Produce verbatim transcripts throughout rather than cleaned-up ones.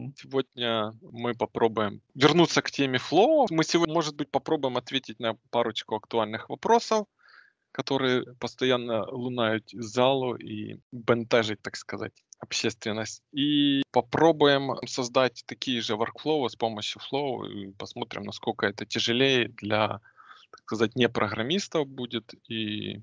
Мгм. Сегодня мы попробуем вернуться к теме флоу. Мы сегодня, может быть, попробуем ответить на парочку актуальных вопросов, которые постоянно лунают залу и бентежить, так сказать, общественность. И попробуем создать такие же workflow с помощью флоу и посмотрим, насколько это тяжелее для, так сказать, не программистов будет и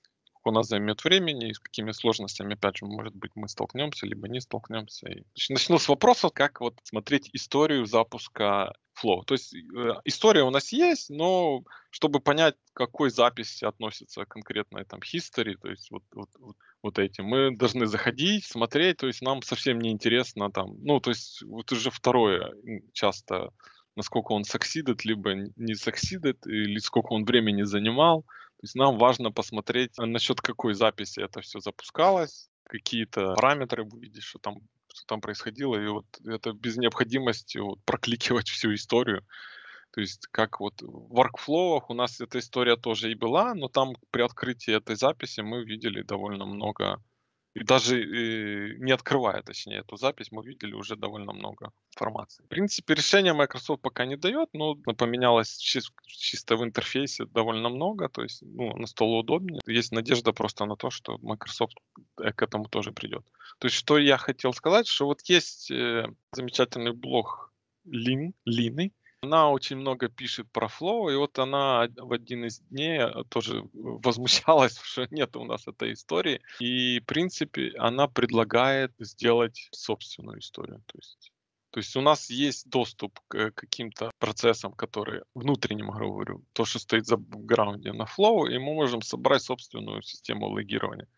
у нас займет времени и с какими сложностями, опять же, может быть, мы столкнемся, либо не столкнемся. И нач- начну с вопроса, как вот смотреть историю запуска Flow. То есть э, история у нас есть, но чтобы понять, к какой записи относится конкретно там history, то есть вот, вот, вот, вот эти, мы должны заходить, смотреть, то есть нам совсем не интересно там, ну, то есть вот уже второе м, часто, насколько он succeeded, либо не succeeded, или сколько он времени занимал. То есть нам важно посмотреть, а, насчет какой записи это все запускалось, какие-то параметры увидеть, что там что там происходило. И вот это без необходимости вот прокликивать всю историю. То есть как вот в workflow у нас эта история тоже и была, но там при открытии этой записи мы видели довольно много и даже, э, не открывая, точнее, эту запись, мы видели уже довольно много информации. В принципе, решение Microsoft пока не дает, но поменялось чис- чисто в интерфейсе довольно много, то есть, ну, оно стало удобнее. Есть надежда просто на то, что Microsoft э, к этому тоже придет. То есть, что я хотел сказать, что вот есть э, замечательный блог Лин, Лины, она очень много пишет про флоу, и вот она од- в один из дней э, тоже возмущалась, что нет у нас этой истории. И, в принципе, она предлагает сделать собственную историю. То есть, то есть у нас есть доступ к каким-то процессам, которые внутренним, говорю, то, что стоит за бэкграунде на Flow, и мы можем собрать собственную систему логирования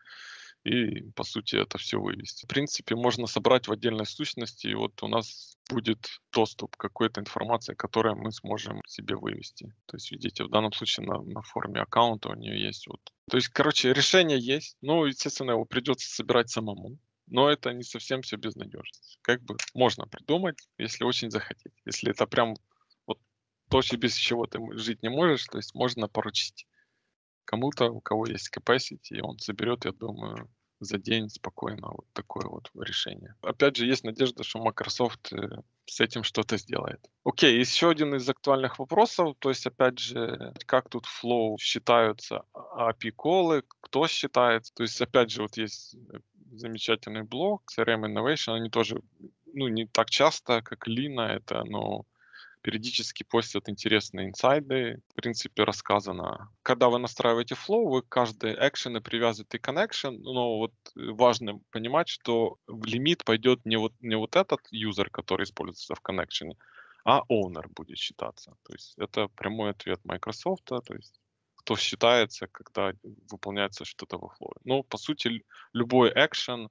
и, по сути, это все вывести. В принципе, можно собрать в отдельной сущности, и вот у нас будет доступ к какой-то информации, которую мы сможем себе вывести. То есть, видите, в данном случае на, на форме аккаунта у нее есть вот. То есть, короче, решение есть. Ну, естественно, его придется собирать самому. Но это не совсем все безнадежность. Как бы можно придумать, если очень захотеть. Если это прям вот то, что без чего ты м- жить не можешь, то есть можно поручить кому-то, у кого есть capacity, и он соберет, я думаю, за день спокойно вот такое вот решение. Опять же, есть надежда, что Microsoft э, с этим что-то сделает. Окей, еще один из актуальных вопросов, то есть, опять же, как тут Flow считаются а- API колы, кто считает, то есть, опять же, вот есть э, замечательный блог си ар эм Innovation, они тоже, ну, не так часто, как Lina это, но периодически постят интересные инсайды. В принципе, рассказано. Когда вы настраиваете flow, вы каждый экшен привязываете connection, но вот э, важно понимать, что в лимит пойдет не вот, не вот этот юзер, который используется в connection, а owner будет считаться. То есть это прямой ответ Microsoft, то есть кто считается, когда выполняется что-то во flow. Ну, по сути, л- любой экшен,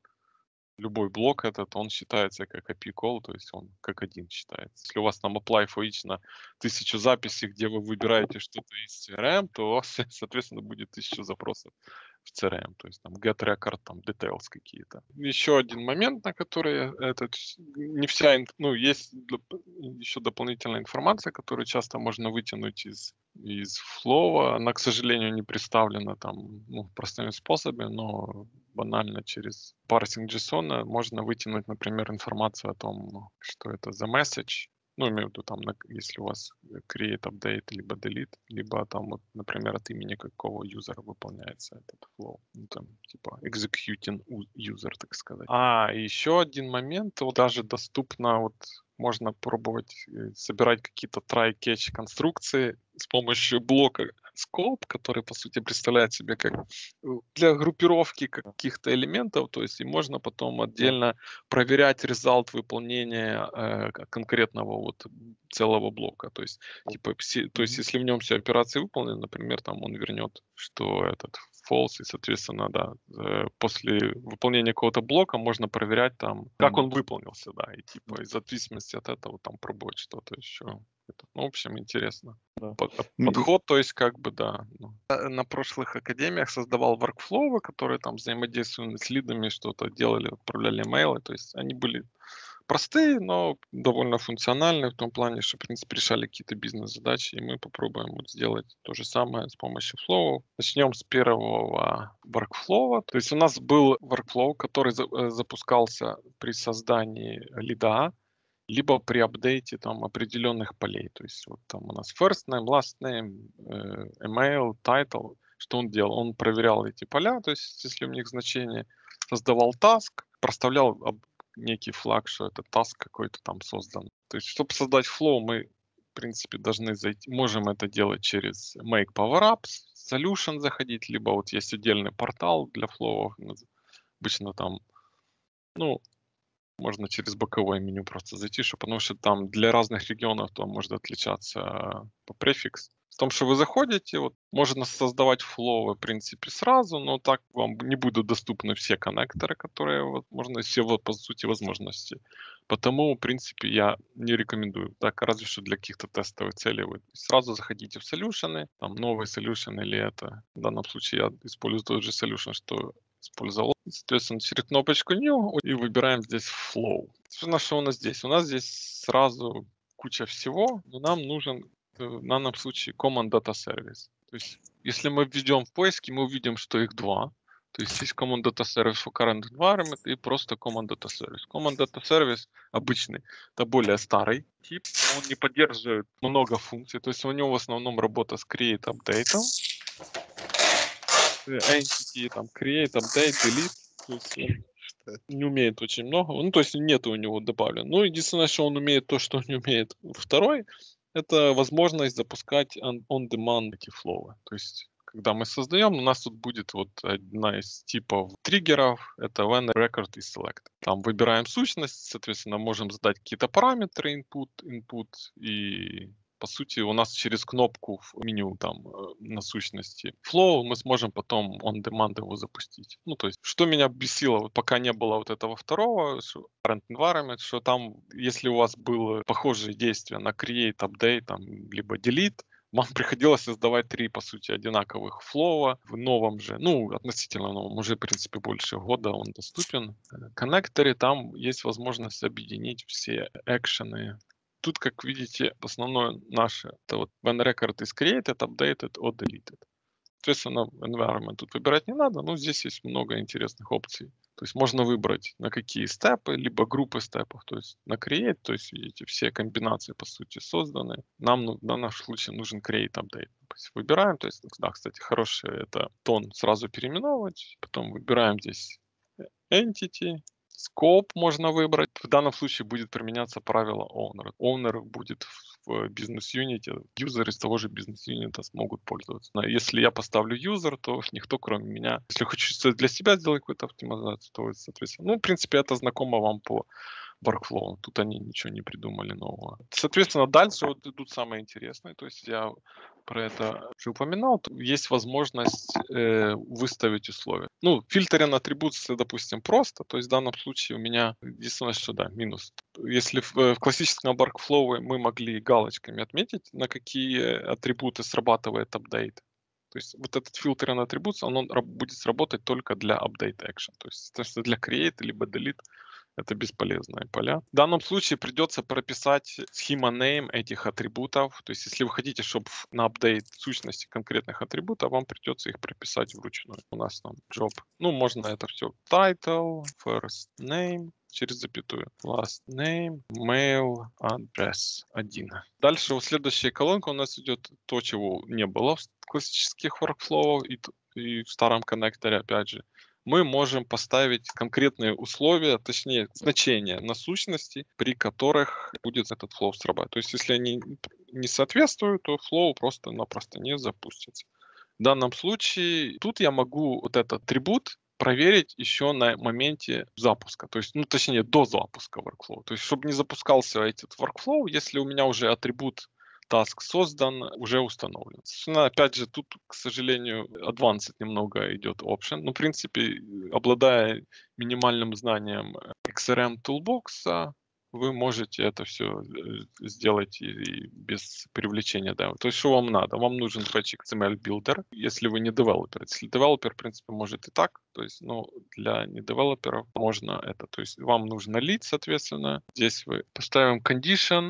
любой блок этот, он считается как эй пи ай call, то есть он как один считается. Если у вас там apply for each на тысячу записей, где вы выбираете что-то из си ар эм, то у вас, соответственно, будет тысяча запросов в си ар эм, то есть там get record, там details какие-то. Еще один момент, на который этот, не вся, ин- ну, есть доп- еще дополнительная информация, которую часто можно вытянуть из из флоу. Она, к сожалению, не представлена там, ну, простыми способами, но банально через парсинг JSON можно вытянуть, например, информацию о том, что это за message. Ну, имею в виду там, на- если у вас create, update, либо delete, либо там, вот, например, от имени какого юзера выполняется этот flow. Ну, там, типа, executing u- user, так сказать. А, и еще один момент, вот даже доступно, вот, можно пробовать э, собирать какие-то try-catch конструкции с помощью блока scope, который, по сути, представляет себе как э, для группировки каких-то элементов, то есть и можно потом отдельно проверять результат выполнения э, к- конкретного вот целого блока. То есть, типа, все- то есть, Мгм. если в нем все операции выполнены, например, там он вернет, что этот false, и, соответственно, да, э, после выполнения какого-то блока можно проверять там, как Мгм. он выполнился, да, и типа из зависимости от этого там пробовать что-то еще. Это, ну, в общем, интересно. Да. Под- а М, и подход, то есть, как бы, да. ну. Э, На прошлых академиях создавал workflow, которые там взаимодействовали с лидами, что-то делали, отправляли имейлы. То есть они были простые, но довольно функциональные в том плане, что, в принципе, решали какие-то бизнес-задачи. И мы попробуем вот сделать то же самое с помощью Flow. Начнем с первого workflow. То есть у нас был workflow, который за- э, запускался при создании лида. либо при апдейте там определенных полей. То есть вот там у нас first name, last name, э, email, title. Что он делал? Он проверял эти поля, то есть если у них значение, создавал task, проставлял об- некий флаг, что это task какой-то там создан. То есть, чтобы создать flow, мы, в принципе, должны зайти, можем это делать через Make Power Apps, Solution заходить, либо вот есть отдельный портал для flow, обычно там, ну, можно через боковое меню просто зайти, что, потому что там для разных регионов там может отличаться э, по префикс. В том, что вы заходите, вот, можно создавать флоу, в принципе, сразу, но так вам не будут доступны все коннекторы, которые, вот, можно, все, вот, по сути, возможности. Потому, в принципе, я не рекомендую. Так, разве что для каких-то тестовых целей вы сразу заходите в solution, там, новый solution или это. В данном случае я использую тот же solution, что использовал. Соответственно, через кнопочку New и выбираем здесь Flow. Собственно, что у нас здесь? У нас здесь сразу куча всего, но нам нужен э, в данном случае Common Data Service. То есть, если мы введем в поиске, мы увидим, что их два. То есть есть Common Data Service for Current Environment и просто Common Data Service. Common Data Service обычный, это более старый тип, он не поддерживает много функций, то есть у него в основном работа с Create Update, entity, там, create, update, delete. То есть он не умеет очень много. Ну, то есть нет у него добавлено. Ну, единственное, что он умеет, то, что он не умеет. Второй, это возможность запускать on- on-demand эти флоу. То есть, когда мы создаем, у нас тут будет вот одна из типов триггеров, это when record is selected. Там выбираем сущность, соответственно, можем задать какие-то параметры, input, input, и по сути, у нас через кнопку в меню там э, на сущности Flow мы сможем потом on demand его запустить. Ну, то есть, что меня бесило, вот пока не было вот этого второго, что current environment, что там, если у вас было похожие действия на create, update, там, либо delete, вам приходилось создавать три, по сути, одинаковых флоу в новом же, ну, относительно новом, уже, в принципе, больше года он доступен. В коннекторе там есть возможность объединить все экшены. Тут, как видите, основное наше, это вот when record is created, updated or deleted. Соответственно, environment тут выбирать не надо, но здесь есть много интересных опций. То есть можно выбрать на какие степы, либо группы степов, то есть на create, то есть видите, все комбинации по сути созданы. Нам ну, в данном случае нужен create update. То есть выбираем, то есть, да, кстати, хороший это тон сразу переименовывать, потом выбираем здесь entity, scope можно выбрать. В данном случае будет применяться правило owner. Owner будет в бизнес-юните, юзеры из того же бизнес-юнита смогут пользоваться. Но если я поставлю user, то никто кроме меня. Если хочется для себя сделать какую-то оптимизацию, то, соответственно, ну, в принципе, это знакомо вам по workflow. Тут они ничего не придумали нового. Соответственно, дальше вот идут самые интересные. То есть я про это уже упоминал. Есть возможность э, выставить условия. Ну, фильтрен атрибуции, допустим, просто. То есть в данном случае у меня единственное, что да, минус. Если в, э, в классическом workflow мы могли галочками отметить, на какие атрибуты срабатывает апдейт, то есть вот этот фильтр на атрибут, он, он раб- будет сработать только для update action. То есть, то есть для create либо delete это бесполезные поля. В данном случае придется прописать schema name этих атрибутов. То есть, если вы хотите, чтобы на апдейт сущности конкретных атрибутов, вам придется их прописать вручную. У нас там job. Ну, можно это все. Title, first name, через запятую. Last name, mail, address. Один. Дальше вот следующая колонка у нас идет то, чего не было в классических workflow и, т- и в старом коннекторе, опять же. Мы можем поставить конкретные условия, точнее значения на сущности, при которых будет этот флоу срабатывать. То есть, если они не соответствуют, то флоу просто-напросто не запустится. В данном случае тут я могу вот этот атрибут проверить еще на моменте запуска, то есть, ну, точнее, до запуска workflow. То есть, чтобы не запускался этот workflow, если у меня уже атрибут task создан, уже установлен. Собственно, опять же, тут, к сожалению, advanced немного идет option. Ну, в принципе, обладая минимальным знанием икс эр эм Toolbox, вы можете это все сделать и, и без привлечения, да. То есть, что вам надо? Вам нужен Patch икс эм эль Builder, если вы не девелопер. Если девелопер, в принципе, может и так. То есть, ну, для недевелоперов можно это. То есть, вам нужно lead, соответственно. Здесь вы поставим condition,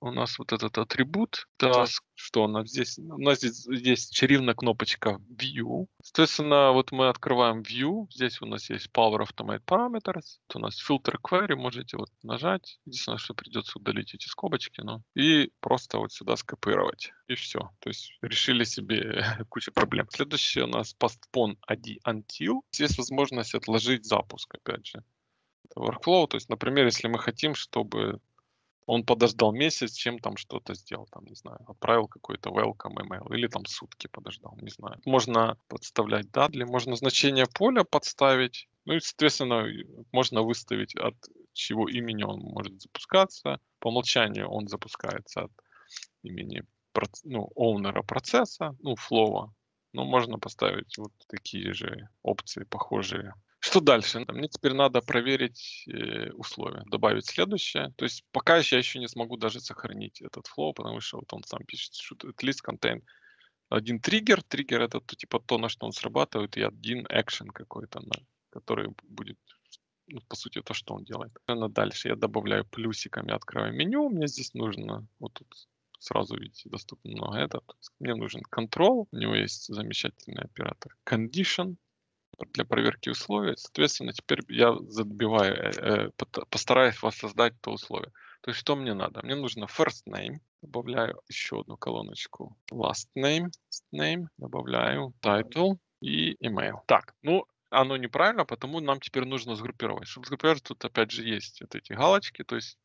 у нас вот этот атрибут Так. task, что у нас здесь? У нас здесь, здесь чаривная кнопочка View. Соответственно, вот мы открываем View. Здесь у нас есть Power Automate Parameters. Это у нас Filter Query. Можете вот нажать. Единственное, что придется удалить эти скобочки. Ну, и просто вот сюда скопировать. И все. То есть решили себе кучу проблем. Следующее у нас Postpone ай ди Until. Здесь возможность отложить запуск, опять же. Это workflow. То есть, например, если мы хотим, чтобы он подождал месяц, чем там что-то сделал, там, не знаю, отправил какой-то welcome email или там сутки подождал, не знаю. Можно подставлять дадли, можно значение поля подставить, ну и, соответственно, и можно выставить, от чего имени он может запускаться. По умолчанию он запускается от имени проц- ну, оунера процесса, ну, флова. Но можно поставить вот такие же опции, похожие. Что дальше? Мне теперь надо проверить э, условия, добавить следующее. То есть пока я еще не смогу даже сохранить этот flow, потому что вот он сам пишет, что at least contain один триггер. Триггер это то, типа то, на что он срабатывает, и один action какой-то, на, который будет, ну, по сути, то, что он делает. Наверное, дальше я добавляю плюсиками, открываю меню. Мне здесь нужно, вот тут сразу видите, доступно много это. Мне нужен control, у него есть замечательный оператор condition для проверки условий. Соответственно, теперь я забиваю, э, э, пот- постараюсь воссоздать то условие. То есть что мне надо? Мне нужно first name, добавляю еще одну колоночку last name, last name, добавляю title и email. Так, ну оно неправильно, потому нам теперь нужно сгруппировать. Чтобы сгруппировать, тут опять же есть вот эти галочки, то есть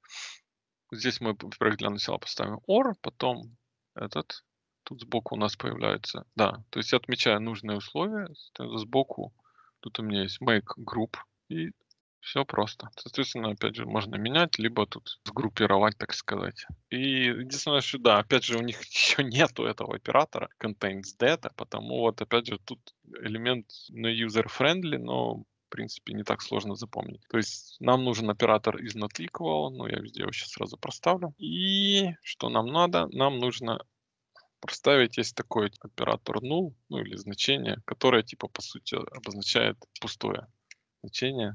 здесь мы, во-первых, для начала поставим or, потом этот, тут сбоку у нас появляется, да, то есть я отмечаю нужные условия, ст- сбоку тут у меня есть make group, и все просто. Соответственно, опять же, можно менять, либо тут сгруппировать, так сказать. И единственное, что да, опять же, у них еще нету этого оператора contains data, потому вот, опять же, тут элемент не user-friendly, но в принципе, не так сложно запомнить. То есть нам нужен оператор is not equal, ну, я везде его сейчас сразу проставлю. И что нам надо? Нам нужно проставить, есть такой оператор null, ну, или значение, которое, типа, по сути, обозначает пустое значение.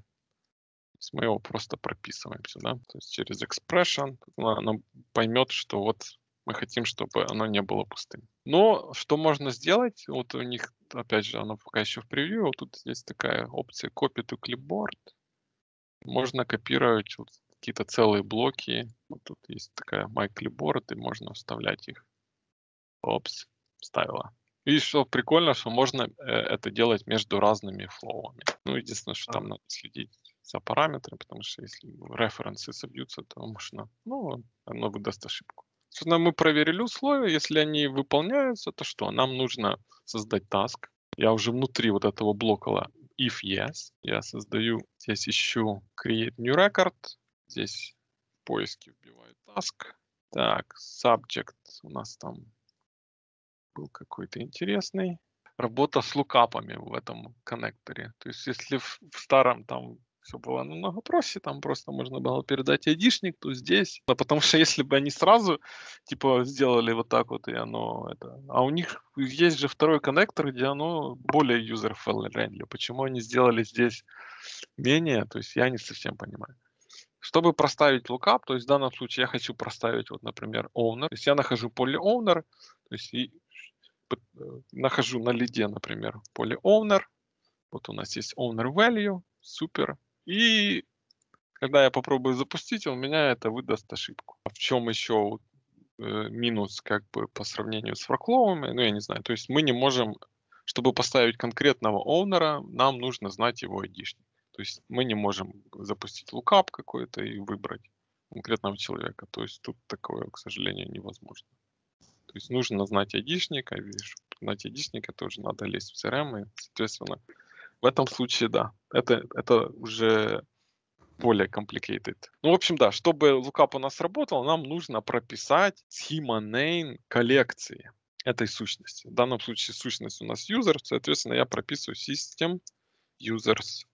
То есть мы его просто прописываем сюда. То есть через expression она, она поймет, что вот мы хотим, чтобы оно не было пустым. Но что можно сделать? Вот у них, опять же, оно пока еще в превью. Вот тут есть такая опция copy to clipboard. Можно копировать вот какие-то целые блоки. Вот тут есть такая my clipboard, и можно вставлять их. Опс, вставила. И что прикольно, что можно э, это делать между разными флоуами. Ну, единственное, что там надо следить за параметрами, потому что если референсы собьются, то можно, ну, оно выдаст ошибку. Собственно, мы проверили условия. Если они выполняются, то что? Нам нужно создать task. Я уже внутри вот этого блока if yes. Я создаю, здесь ищу create new record. Здесь в поиске вбиваю task. Так, subject у нас там был какой-то интересный. Работа с лукапами в этом коннекторе. То есть если в, в старом там все было намного проще, там просто можно было передать айдишник, то здесь, да, потому что если бы они сразу типа сделали вот так вот, и оно это, а у них есть же второй коннектор, где оно более user-friendly. Почему они сделали здесь менее, то есть я не совсем понимаю. Чтобы проставить lookup, то есть в данном случае я хочу проставить, вот, например, owner, то есть я нахожу поле owner, то есть и п- э, нахожу на лиде, например, поле owner, вот у нас есть owner value, супер, и когда я попробую запустить, у меня это выдаст ошибку. А в чем еще э, минус как бы по сравнению с workflow, ну я не знаю, то есть мы не можем, чтобы поставить конкретного оунера, нам нужно знать его айдишник. То есть мы не можем запустить лукап какой-то и выбрать конкретного человека. То есть тут такое, к сожалению, невозможно. То есть нужно знать айдишник, а видишь, знать айдишника тоже надо лезть в си эр эм, и, соответственно, в этом случае, да, это, это уже более complicated. Ну, в общем, да, чтобы лукап у нас работал, нам нужно прописать schema name коллекции этой сущности. В данном случае сущность у нас user, соответственно, я прописываю system users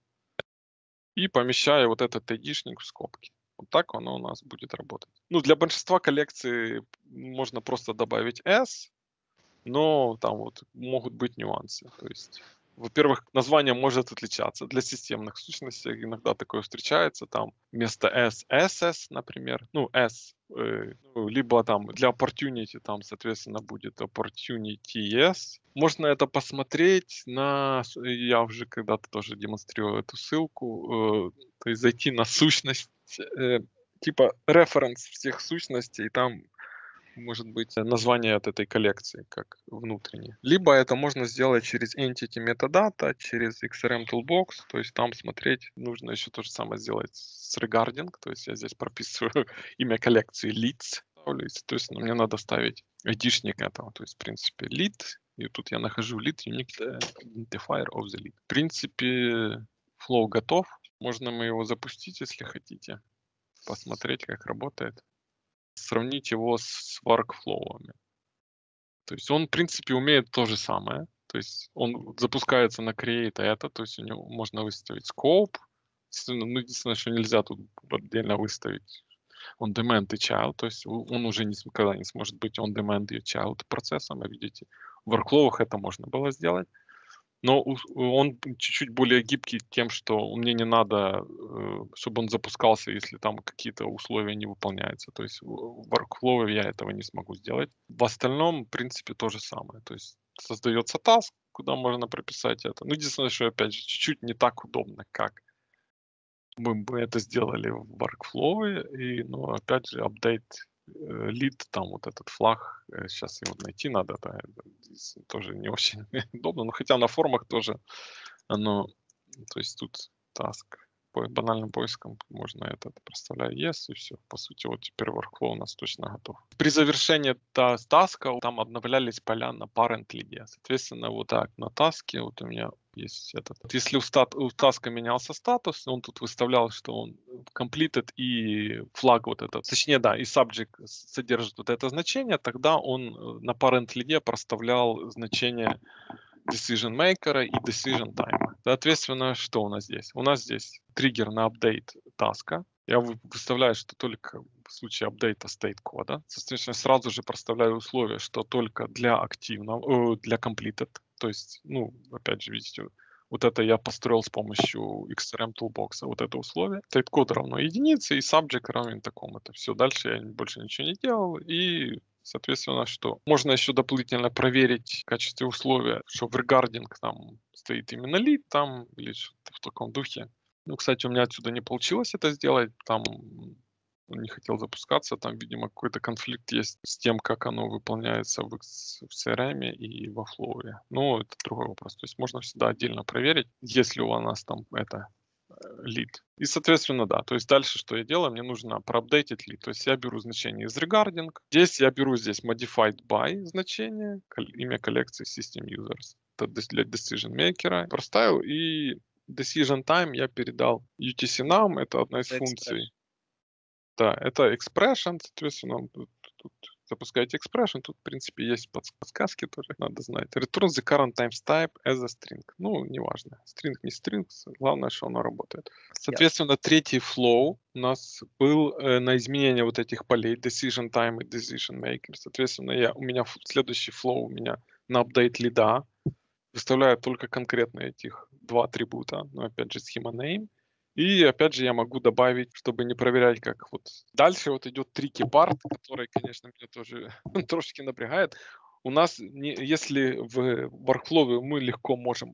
и помещаю вот этот айдишник в скобки. Вот так оно у нас будет работать. Ну, для большинства коллекций можно просто добавить s, но там вот могут быть нюансы. То есть Во-первых, название может отличаться для системных сущностей. Иногда такое встречается. Там вместо S, эс эс, например. Ну, S. э, ну, либо там для opportunity, там, соответственно, будет opportunities. Можно это посмотреть на... с- Я уже когда-то тоже демонстрировал эту ссылку. э, То есть зайти на сущность, э, типа референс всех сущностей, и там может быть э, название от этой коллекции как внутреннее. Либо это можно сделать через Entity Metadata, через икс эр эм Toolbox, то есть там смотреть, нужно еще то же самое сделать с regarding, то есть я здесь прописываю имя коллекции leads, ставлю, и, соответственно, мне надо ставить айдишник этого, то есть, в принципе, lead, и тут я нахожу lead unique э, identifier of the lead. В принципе, flow готов, можно мы его запустить, если хотите, посмотреть, как работает, сравнить его с workflow. То есть он, в принципе, умеет то же самое. То есть он запускается на create это, то есть у него можно выставить scope. Естественно, ну, единственное, что нельзя тут отдельно выставить on demand и child, то есть у- он уже никогда не сможет быть on demand и child процессом, а видите, в workflow это можно было сделать. Но у- он чуть-чуть более гибкий тем, что мне не надо, э, чтобы он запускался, если там какие-то условия не выполняются. То есть в в workflow я этого не смогу сделать. В остальном, в принципе, то же самое. То есть создается task, куда можно прописать это. Ну, единственное, что, опять же, чуть-чуть не так удобно, как мы бы это сделали в workflow. И, ну, опять же, update э, lead, там вот этот флаг, э, сейчас его найти надо, да, это здесь тоже не очень удобно, но хотя на форумах тоже оно, то есть тут task по банальным поиском можно это, проставляю yes, и все. По сути, вот теперь workflow у нас точно готов. При завершении та- таска там обновлялись поля на parent лиде. Соответственно, вот так на таске вот у меня есть этот. Вот если у, стат, у таска менялся статус, он тут выставлял, что он completed и флаг вот этот, точнее, да, и subject содержит вот это значение, тогда он э, на parent лиде проставлял значение decision maker и decision time. Соответственно, что у нас здесь? У нас здесь триггер на апдейт таска. Я вы- выставляю, что только в случае апдейта state кода. Соответственно, сразу же проставляю условие, что только для активного, э, для completed. То есть, ну, опять же, видите, вот это я построил с помощью икс эр эм Toolbox. Вот это условие. State код равно единице, и subject равен такому-то. Все, дальше я больше ничего не делал. И соответственно, что можно еще дополнительно проверить в качестве условия, что в regarding там стоит именно lead там или что-то в таком духе. Ну, кстати, у меня отсюда не получилось это сделать, там он не хотел запускаться, там, видимо, какой-то конфликт есть с тем, как оно выполняется в, X- в си ар эм и во Flow. Ну, это другой вопрос. То есть можно всегда отдельно проверить, если у нас там это лид. И, соответственно, да. То есть дальше, что я делаю, мне нужно проапдейтить лид. То есть я беру значение из regarding. Здесь я беру здесь modified by значение, кол- имя коллекции system users. Это дес- для decision maker. Проставил и decision time я передал ю ти си нам. Это одна из Это expression. функций. Да, это expression, соответственно, тут, тут запускаете expression, тут, в принципе, есть подс- подсказки тоже, надо знать. Return the current times type as a string. Ну, неважно, string не string, главное, что оно работает. Ясно. Соответственно, третий flow у нас был э, на изменение вот этих полей decision time и decision maker. Соответственно, я, у меня ф- следующий flow у меня на update лида выставляю только конкретно этих два атрибута, но опять же schema name. И опять же я могу добавить, чтобы не проверять, как вот дальше вот идет tricky part, который, конечно, меня тоже трошки напрягает. У нас, не, если в workflow мы легко можем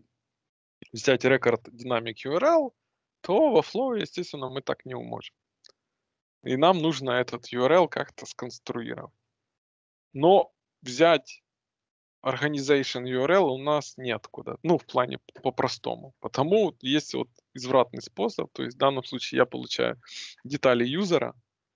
взять рекорд dynamic ю ар эл, то во flow, естественно, мы так не можем. И нам нужно этот ю ар эл как-то сконструировать. Но взять Organization ю ар эл у нас неоткуда. Ну, в плане по-простому. Потому есть вот извратный способ. То есть в данном случае я получаю детали юзера,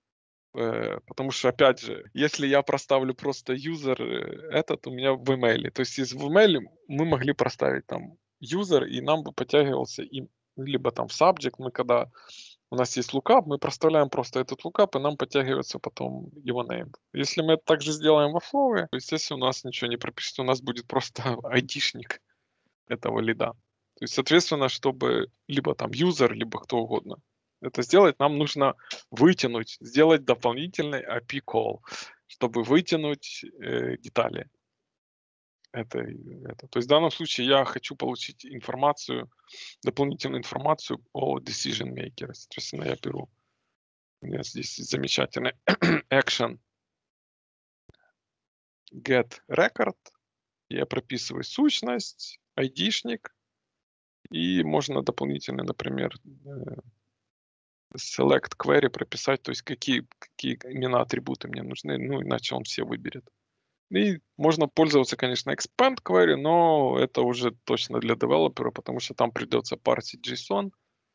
э, потому что, опять же, если я проставлю просто юзер э, этот у меня в имейле, то есть из в имейле мы могли проставить там юзер, и нам бы подтягивался им, либо там в subject, мы когда у нас есть lookup, мы проставляем просто этот lookup, и нам подтягивается потом его name. Если мы это также сделаем во Flow, то, естественно, у нас ничего не пропишется, у нас будет просто айдишник этого лида. То есть, соответственно, чтобы либо там юзер, либо кто угодно это сделать, нам нужно вытянуть, сделать дополнительный эй пи ай call, чтобы вытянуть э, детали. это, это. То есть в данном случае я хочу получить информацию, дополнительную информацию о decision maker. Соответственно, я беру, у меня здесь замечательный action get record, я прописываю сущность, айдишник, и можно дополнительно, например, э, select query прописать, то есть какие, какие именно атрибуты мне нужны, ну, иначе он все выберет. И можно пользоваться, конечно, expand query, но это уже точно для девелопера, потому что там придется парсить JSON,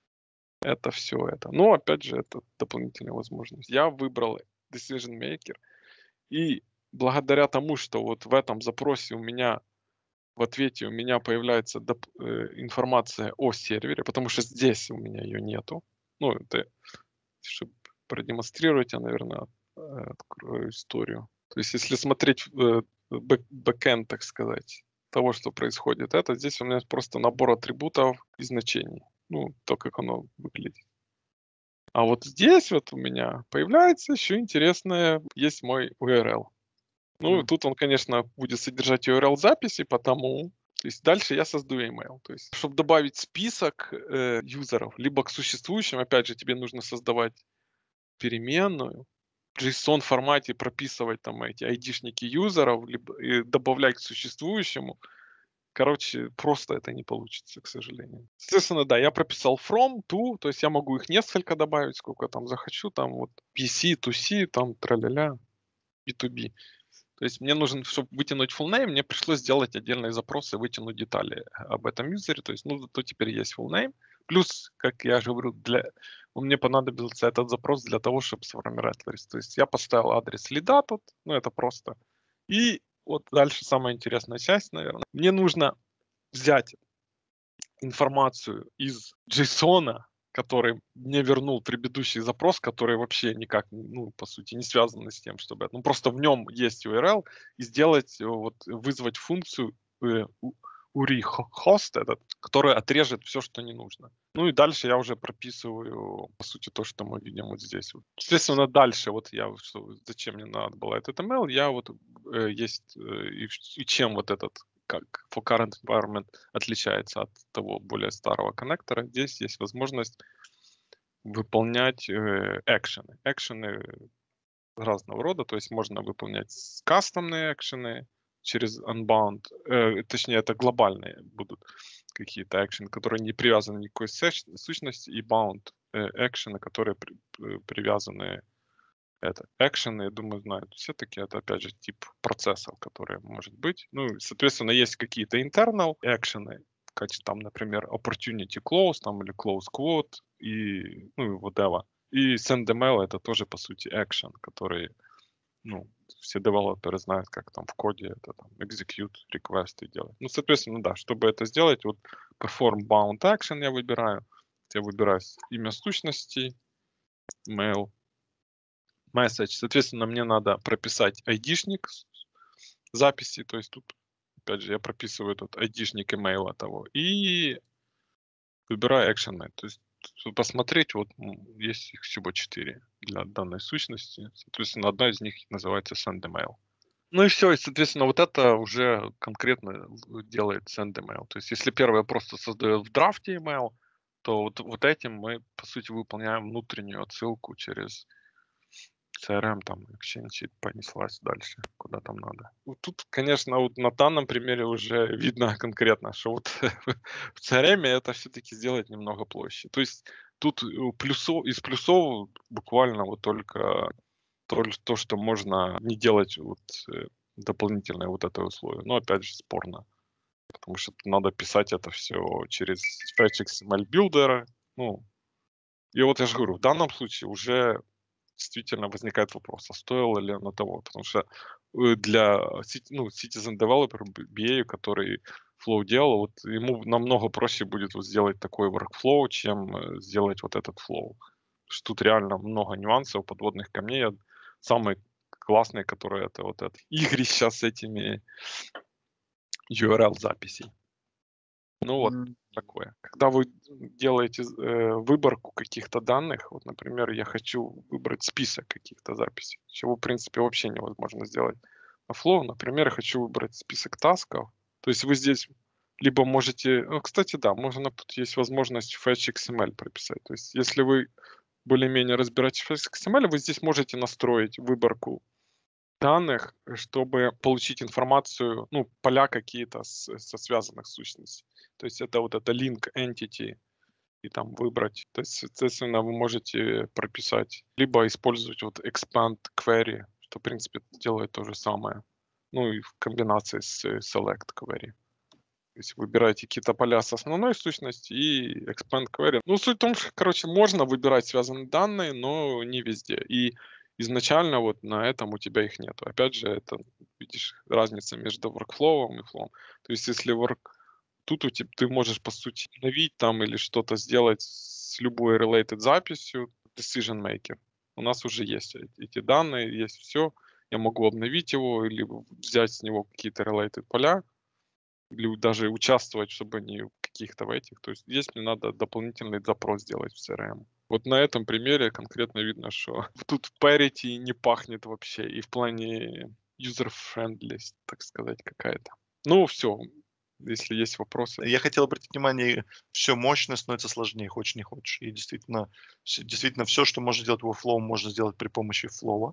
это все это. Но, опять же, это дополнительная возможность. Я выбрал decision maker, и благодаря тому, что вот в этом запросе у меня, в ответе у меня появляется доп- э, информация о сервере, потому что здесь у меня ее нету. Ну, это, чтобы продемонстрировать, я, наверное, открою историю. То есть, если смотреть э, бэк- бэкэнд, так сказать, того, что происходит, это здесь у меня просто набор атрибутов и значений. Ну, то, как оно выглядит. А вот здесь вот у меня появляется еще интересное, есть мой ю ар эл. Ну, и М. тут он, конечно, будет содержать ю ар эл-записи, потому то есть дальше я создаю email. То есть, чтобы добавить список э, юзеров, либо к существующим, опять же, тебе нужно создавать переменную, в JSON формате прописывать там эти айдишники юзеров, либо и добавлять к существующему. Короче, просто это не получится, к сожалению. Соответственно, да, я прописал from, to, то есть я могу их несколько добавить, сколько там захочу, там вот пи си, to C, там тра-ля-ля, би ту би. То есть мне нужен, чтобы вытянуть full name, мне пришлось сделать отдельные запросы, вытянуть детали об этом юзере. То есть, ну, зато теперь есть full name. Плюс, как я же говорю, для... мне понадобился этот запрос для того, чтобы сформировать лист. То есть я поставил адрес лида тут, ну, это просто. И вот дальше самая интересная часть, наверное. Мне нужно взять информацию из JSON, который мне вернул предыдущий запрос, который вообще никак, ну, по сути, не связан с тем, чтобы... Ну, просто в нем есть ю ар эл, и сделать, э, вот, вызвать функцию э, у- URI host, этот, которая отрежет все, что не нужно. Ну и дальше я уже прописываю, по сути, то, что мы видим вот здесь. Вот. Естественно, дальше вот я, вот что, зачем мне надо было этот эм эл, я вот э, есть, э, и, в- и чем вот этот, как for current environment отличается от того более старого коннектора. Здесь есть возможность выполнять э, экшены. Экшены разного рода, то есть можно выполнять с- кастомные экшены через Unbound, э, точнее это глобальные будут какие-то экшены, которые не привязаны ни к какой сэш- сущности, и bound э, экшены, которые при- э, привязаны это экшены, я думаю, знают все-таки, это опять же тип процессов, которые может быть. Ну, и, соответственно, есть какие-то internal экшены, как там, например, opportunity close там, или close quote, и, ну, и whatever. И sendML это тоже, по сути, action, который, ну, все девелоперы знают, как там в коде это там execute request делать. Ну, соответственно, да, чтобы это сделать, вот perform bound action я выбираю, я выбираю имя сущности, mail, message. Соответственно, мне надо прописать айдишник с- записи, то есть тут, опять же, я прописываю этот айдишник имейла того и выбираю action map. То есть тут посмотреть, вот м, есть их всего четыре для данной сущности. Соответственно, одна из них называется send email. Ну и все, и, соответственно, вот это уже конкретно в- делает send email. То есть если первое просто создает в драфте email, то вот, вот этим мы, по сути, выполняем внутреннюю отсылку через си ар эм, там, Exchange и понеслась дальше, куда там надо. Вот тут, конечно, вот на данном примере уже видно конкретно, что вот в си ар эм это все-таки сделать немного проще. То есть тут э, плюсов, из плюсов буквально вот только то, то, что можно не делать вот э, дополнительное вот это условие. Но опять же спорно, потому что надо писать это все через Fetch икс эм эль Builder. Ну, и вот я же говорю, в данном случае уже действительно возникает вопрос, а стоило ли оно того? Потому что э, для сит- ну, Citizen Developer, б- би эй, который Flow делал, вот ему намного проще будет вот сделать такой workflow, чем э, сделать вот этот Flow. Потому что тут реально много нюансов, подводных камней. А Самые классные, которые это вот это игрища с этими ю ар эл-записей. Ну вот М. такое. Когда вы делаете э, выборку каких-то данных, вот, например, я хочу выбрать список каких-то записей, чего, в принципе, вообще невозможно сделать А Flow, например, я хочу выбрать список тасков. То есть вы здесь либо можете, ну, кстати, да, можно, тут есть возможность Fetch X M L прописать. То есть если вы более-менее разбираетесь в Fetch X M L, вы здесь можете настроить выборку данных, э, чтобы получить информацию, ну, поля какие-то с со связанных сущностей. То есть это вот это link entity и там выбрать. То есть, соответственно, вы можете прописать, либо использовать вот expand query, что, в принципе, делает то же самое. Ну и в комбинации с э, select query. То есть выбираете какие-то поля с основной сущности и expand query. Ну, суть в том, что, короче, можно выбирать связанные данные, но не везде. И изначально вот на этом у тебя их нету. Опять же, это, видишь, разница между workflow и flow. То есть если work... тут у тебя, ты можешь, по сути, обновить там или что-то сделать с любой related записью, decision maker. У нас уже есть э- эти данные, есть все. Я могу обновить его или взять с него какие-то related поля, или даже участвовать, чтобы не в каких-то в этих. То есть здесь мне надо дополнительный запрос сделать в C R M. Вот на этом примере конкретно видно, что тут parity не пахнет вообще и в плане user-friendly, так сказать, какая-то. Ну, все, если есть вопросы. Я хотел обратить внимание, все мощно становится сложнее, хочешь не хочешь. И действительно, вс действительно все, что можно сделать Workflow, можно сделать при помощи Flow.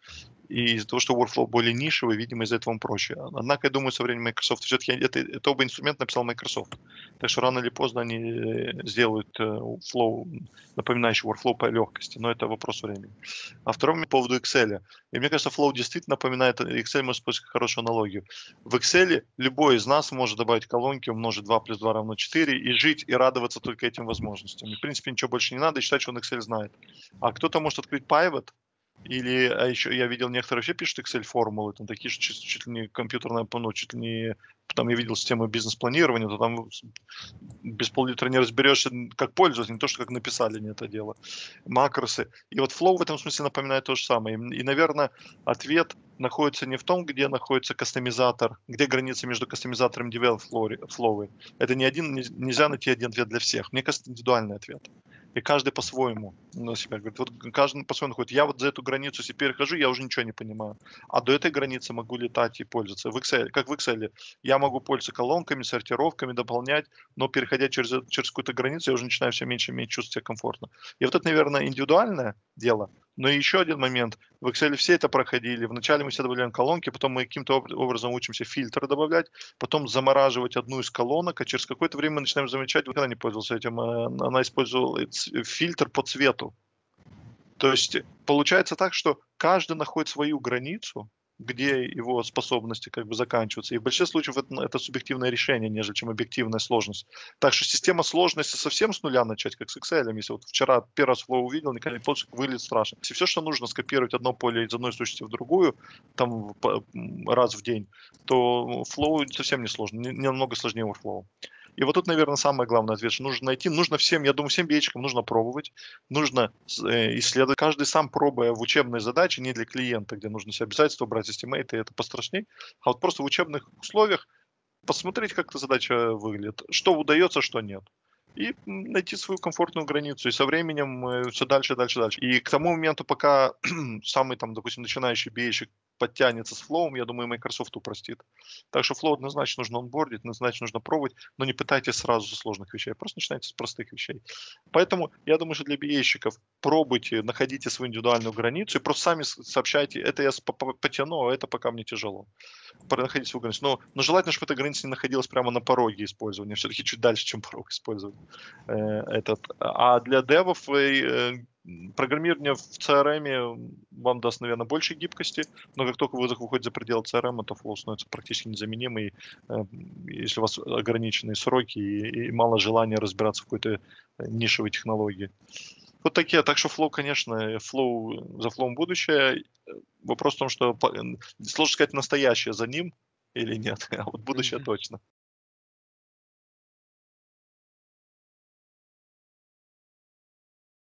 И из-за того, что Workflow более нишевый, видимо, из-за этого он проще. Однако, я думаю, со временем Microsoft все-таки это, это оба инструмент написал Microsoft. Так что рано или поздно они э, сделают э, Flow, напоминающий Workflow по легкости, но это вопрос времени. А второй момент по поводу Excel. И мне кажется, Flow действительно напоминает, э, Excel может использовать как хорошую аналогию. В Excel любой из нас может добавить колонки, умножить два плюс два равно четыре и жить и радоваться только этим возможностям. И, в принципе, ничего больше не надо и считать, что он Excel знает. А кто-то может открыть Pivot, или, а еще я видел, некоторые вообще пишут Excel формулы, там такие, что чуть, чуть ли не компьютерная, ну, чуть ли не, там я видел систему бизнес-планирования, то там с- без пол-литра не разберешься, н- как пользоваться, не то, что как написали не это дело. Макросы. И вот Flow в этом смысле напоминает то же самое. И, и, наверное, ответ находится не в том, где находится кастомизатор, где граница между кастомизатором и develop flow. Это не один, не- нельзя найти один ответ для всех. Мне кажется, индивидуальный ответ. И каждый по-своему на себя говорит. Вот каждый по-своему находит. Я вот за эту границу, если перехожу, я уже ничего не понимаю. А до этой границы могу летать и пользоваться. В Excel, как в Excel. Я могу пользоваться колонками, сортировками, дополнять, но переходя через, э- через какую-то границу, я уже начинаю все меньше и меньше чувствовать себя комфортно. И вот это, наверное, индивидуальное дело. Но еще один момент. В Excel все это проходили. Вначале мы все добавляем колонки, потом мы каким-то об- образом учимся фильтры добавлять, потом замораживать одну из колонок, а через какое-то время мы начинаем замечать, вот она не пользовался этим, э, она использовала ц- фильтр по цвету. То есть э, получается так, что каждый находит свою границу, где его способности как бы заканчиваются. И в большинстве случаев это, это субъективное решение, нежели чем объективная сложность. Так что система сложности совсем с нуля начать, как с Excel. Если вот вчера первый раз Flow увидел, никогда не получится, выглядит страшно. Если все, что нужно, скопировать одно поле из одной сущности в другую, там в- по- м, раз в день, то Flow совсем не сложно, не, не намного сложнее Workflow. И вот тут, наверное, самый главный ответ, что нужно найти, нужно всем, я думаю, всем би эй-щикам нужно пробовать, нужно с- э, исследовать. Каждый сам пробуя в учебной задаче, не для клиента, где нужно себе обязательства брать, эстимейты, это пострашней, а вот просто в учебных условиях посмотреть, как эта задача выглядит, что удается, что нет. И м, найти свою комфортную границу. И со временем все дальше, дальше, дальше. И к тому моменту, пока самый, там, допустим, начинающий би эй-щик подтянется с флоу, я думаю, Microsoft упростит. Так что флоу однозначно нужно онбордить, однозначно нужно пробовать, но не пытайтесь сразу со сложных вещей, просто начинайте с простых вещей. Поэтому я думаю, что для би эй-щиков пробуйте, находите свою индивидуальную границу и просто сами с- сообщайте, это я с- по- по- потяну, а это пока мне тяжело. Пора находить свою границу. Но, но желательно, чтобы эта граница не находилась прямо на пороге использования, все-таки чуть дальше, чем порог использования. Э, этот. А для девов и, э, м, программирование в си ар эм вам даст, наверное, больше гибкости, но как только вы зах- выходите за пределы си ар эм, то Flow становится практически незаменимый, э, если у вас ограниченные сроки и, и мало желания разбираться в какой-то э, нишевой технологии. Вот такие. Так что Flow, конечно, э, Flow, за Flow будущее. Э, Вопрос в том, что по- н- сложно сказать, настоящее за ним или нет, а вот будущее Мгм. точно.